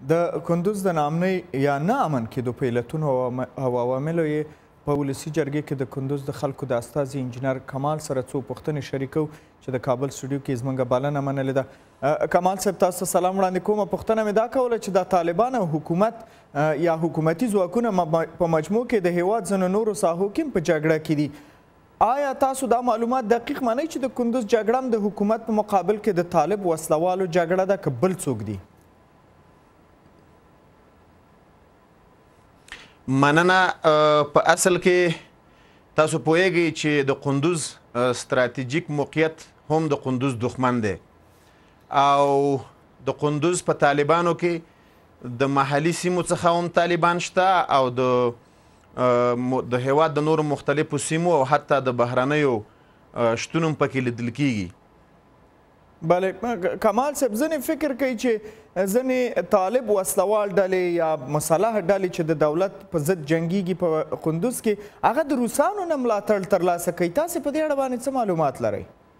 د کندوز د ناامنۍ یا نه امن کېدو په علتونو او عواملو یې په ولسي جرګې کې د کندوز د خلکو د استازي انجینیر کمال سره څو پوښتنې شریکو چې د کابل سټوډیو کې زموږ بلنه منلې ده. کمال صاحب تاسو ته سلام وړاندې کوم. پوښتنه مې دا کوله چې د طالبان او حکومت یا حکومتي ځواکونه په مجموع کې د هیواد ځینو نورو ساحو کې په جګړه کې دي. آیا تاسو دا معلومات دقیق منئ چې د کندوز جګړه هم د حکومت په مقابل کې د طالب وسلوالو جګړه ده که بل څوک دي؟ مننه. په اصل کې تاسو پوهیږئ چې د کندوز ستراتیژیک موقعیت هم د کندوز دښمن دی او د کندوز په طالبانو کې د محلي سیمو څخه هم طالبان شته او د هیواد د نورو مختلفو سیمو او حتی د بهرنیو شتون هم پکې لیدل کیږي. بله کمال صاحب ځینې فکر کوي چې ځینې طالب وسلوال ډلې یا مسلح ډلې چې د دولت په ضد جنګیږي په کندوز کې هغه د روسانو نه ملاتړ ترلاسه کوي. تاسې په دې اړه باندې څه معلومات لرئ؟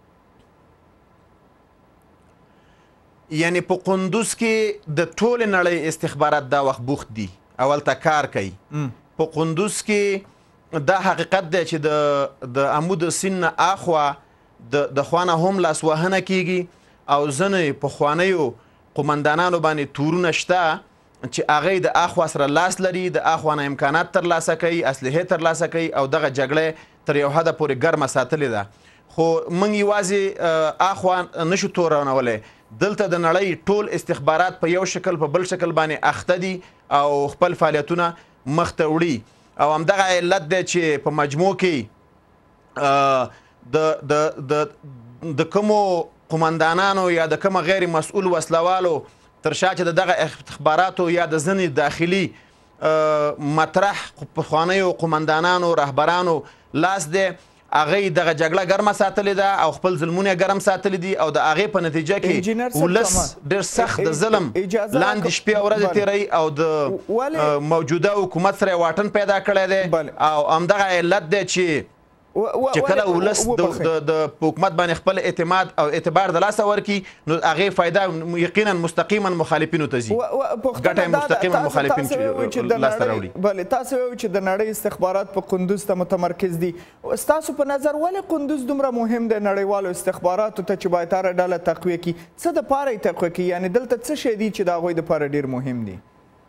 یعنې په کندوز کې د ټولې نړۍ استخبارات دا وخت بوخت دي او هلته کار کوي. په کندوز کې دا حقیقت دی چې د عمود سیند نه اخوا د خوانه هم لاسوهنه کیږي او ځینې پخوانیو قمندانانو باندې تورونه شته چې هغوی د اخوا سره لاس لري، د اخوا نه امکانات ترلاسه کوي، اسلحې ترلاسه کوي او دغه جګړه تر یو حده پورې ګرمه ساتلې ده. خو موږ یوازې اخوا نشو تورنولی، دلته د نړۍ ټول استخبارات په یو شکل په بل شکل باندې اخته دي او خپل فعالیتونه مخته وړي او همدغه علت دی چې په مجموع کې د کومو قمندانانو یا د کومه غیر مسؤل وسلوالو تر شا چې د دغه استخباراتو یا د ځینې داخلي مطرح پخوانیو قمندانانو رهبرانو لاس دی، هغوی دغه جګړه ګرمه ساتلې ده او خپل ظلمونه یې ګرم ساتلي دي او د هغې په نتیجه کې ولس ډېر سخت د ظلم لاندې شپې او ورځې تېروي او د موجوده حکومت سره یې واټن پیدا کړی دی او همدغه علت دی چې کله ولس د حکومت باندې خپل اعتماد او اعتبار د لاسه ورکړي نو هغې فایده یقینا مستقیما مخالفینو ته ځي، ګټه یې مستقیما مخالفین لاسته راوړي. بلې تاسو وایئ چې د نړۍ استخبارات په کندوز ته متمرکز دي. ستاسو په نظر ولې کندوز دومره مهم دی نړیوالو استخباراتو ته چې باید هره ډله تقویه کړي؟ څه دپاره یې تقویه کړي؟ یعنې دلته څه شی دي چې د هغوی دپاره ډېر مهم دي؟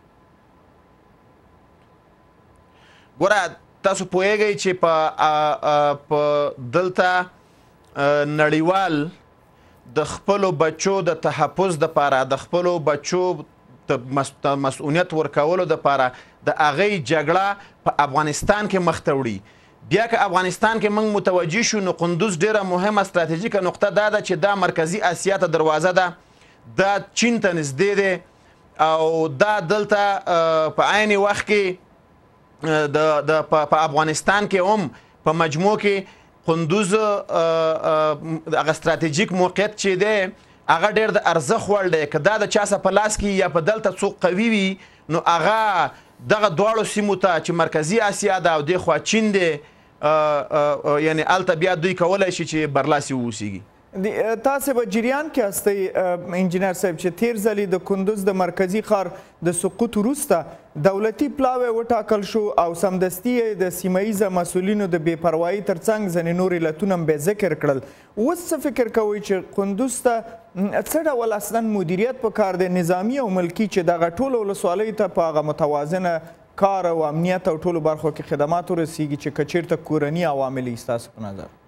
ګوره تاسو پوهیږئ چې په دلته نړیوال د خپلو بچو د تحفظ دپاره د خپلو بچو د مسؤلیت ورکولو دپاره د هغې جګړه په افغانستان کې مخته وړي. بیا که افغانستان کې موږ متوجه شو نو کندوز ډېره مهمه ستراتیژیکه نقطه دا ده چې دا مرکزي اسیا ته دروازه ده، دا چین ته نږدې دی او دا دلته په عین وخت کې په افغانستان کې هم په مجموع کې کندوز هغه ستراتیژیک موقعیت چې دی هغه ډېر د ارزښت وړ دی. که دا د چا څه په لاس کې یا په دلته څوک قوي وي نو هغه دغه دواړو سیمو ته چې مرکزي اسیا ده او دې خوا چین دی یعنې هلته بیا دوی کولی شي چې برلاسي واوسیږي. تاسې به جریان کې هستئ انجینیر صاحب چې تیر ځلې د کندوز د مرکزي ښار د سقوط وروسته دولتي پلاوی وټاکل شو او سمدستي یې د سیمه ییزه مسؤلینو د بې پروایي تر څنګ ځینې نور علتونه هم بې ذکر کړل. اوس څه فکر کوئ چې کندوز ته څه ډول اصلا مدیریت پکار دی نظامي او ملکي چې دغه ټولو ولسوالیو ته په هغه متوازنه کار او امنیت او ټولو برخو کې خدمات ورسیږي چې که چېرته کورني عوامل یې ستاسو په نظر؟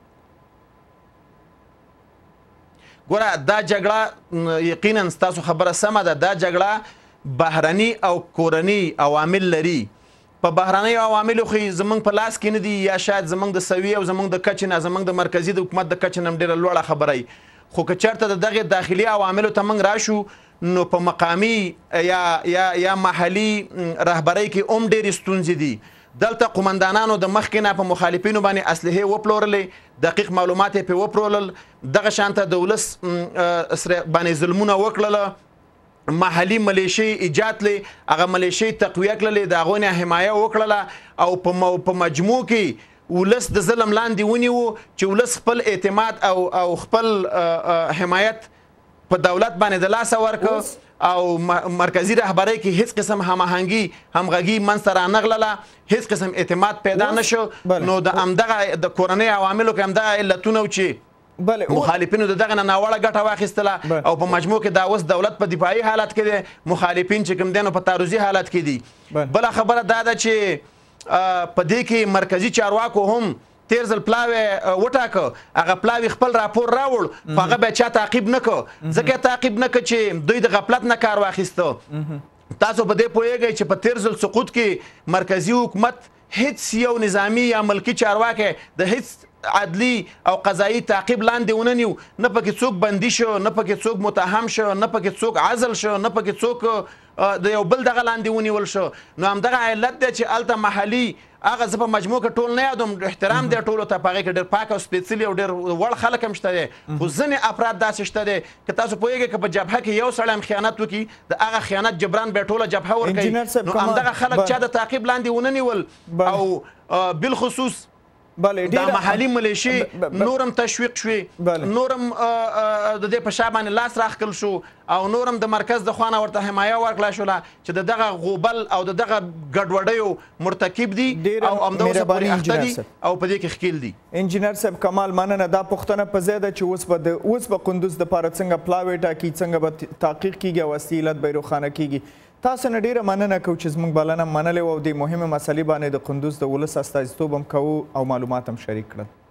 ګوره دا جګړه یقینا ستاسو خبره سمه ده، دا جګړه بهرني او کورني عوامل لري. په بهرنیو عواملو خو زموږ په لاس کې نه دي یا شاید زموږ د سویې او زموږ د کچې نه زموږ د مرکزي د حکومت د کچې نه هم ډېره لوړه خبره وي. خو که چېرته د دغې داخلي عواملو ته موږ راشو نو په مقامي یا محلي رهبرۍ کې هم ډېرې ستونزې دي. دلته قمندانانو د مخکې نه په مخالفینو باندې اسلحې وپلورلې، دقیق معلومات یې پرې وپلورل، دغه شانته د ولس باندې ظلمونه وکړله، محلي ملیشې ایجاد کړلې، هغه ملیشې تقویه کړلې، د هغوی نه حمایه وکړله او په مجموع کې ولس د ظلم لاندې ونیو چې ولس خپل اعتماد او خپل حمایت په دولت باندې د لاسه ورکړ او مرکزی رهبرۍ کې هیڅ قسم هماهنګي همغږي منځته رانغلله، هیڅ قسم اعتماد پیدا نشو. نو د همدغه د کورنۍ عواملو کې همدغه علتونه چې مخالفینو د دغه نه ناوړه ګټه واخیستله او په مجموع کې دا اوس دولت په دفاعي حالت کې دی، مخالفین چې کوم دی نو په تعرضي حالت کې دي. بله خبره دا ده چې په دې کې مرکزي چارواکو هم تیر ځل پلاوی وټاکه، هغه پلاوی خپل راپور راوړ خو هغه بیا چا تعقیب نه که، ځکه یې تعقیب نه که چې دوی د غفلت نه کار واخیسته. تاسو په دې پوهیږئ چې په تیر ځل سقوط کې مرکزي حکومت هیڅ یو نظامي یا ملکي چارواکی د هیڅ عدلي او قضایي تعقیب لاندې ونه نیو، نه پکې څوک بندي شو، نه پکې څوک متهم شو، نه پکې څوک عزل شو، نه پکې څوک د یو بل دغه لاندې ونیول شو. نو همدغه علت دی چې هلته محلي هغه زه په مجموع کې ټول نه یادوم، احترام دی ټولو ته، په هغې کې ډېر پاک او سپېڅلي او ډېر وړ خلک هم شته دی، خو ځینې افراد داسې شته دی که تاسو پوهېږئ که په جبهه کې یو سړی هم خیانت وکړي د هغه خیانت جبران بیا ټوله جبهه ورکوي. نو همدغه خلک چا د تعقیب لاندې ونه نیول او بالخصوص دا محلي ملیشي نورم تشویق شوې، نورم د دې په شا باندې لاس راښکل شو او نورم د مرکز د خوا نه ورته حمایه ورکړه شوله چې د دغه غوبل او د دغه ګډوډیو مرتکب دي او همدوسه پورې اخته دي او په دې کې ښکیل دي. انجینیر صاحب کمال، مننه. دا پوښتنه په ځای ده چې اوس به کندوز دپاره څنګه پلاوی ټاکي، څنګه به تحقیق کیږي او اصلي علت به یې روښانه کیږي. تاسو نه ډیره مننه کوو چې زموږ بلنه منلې وه او د مهمې مسلې باندې د کندوز د ولس استازیتوب هم کوو او معلومات هم شریک کړل.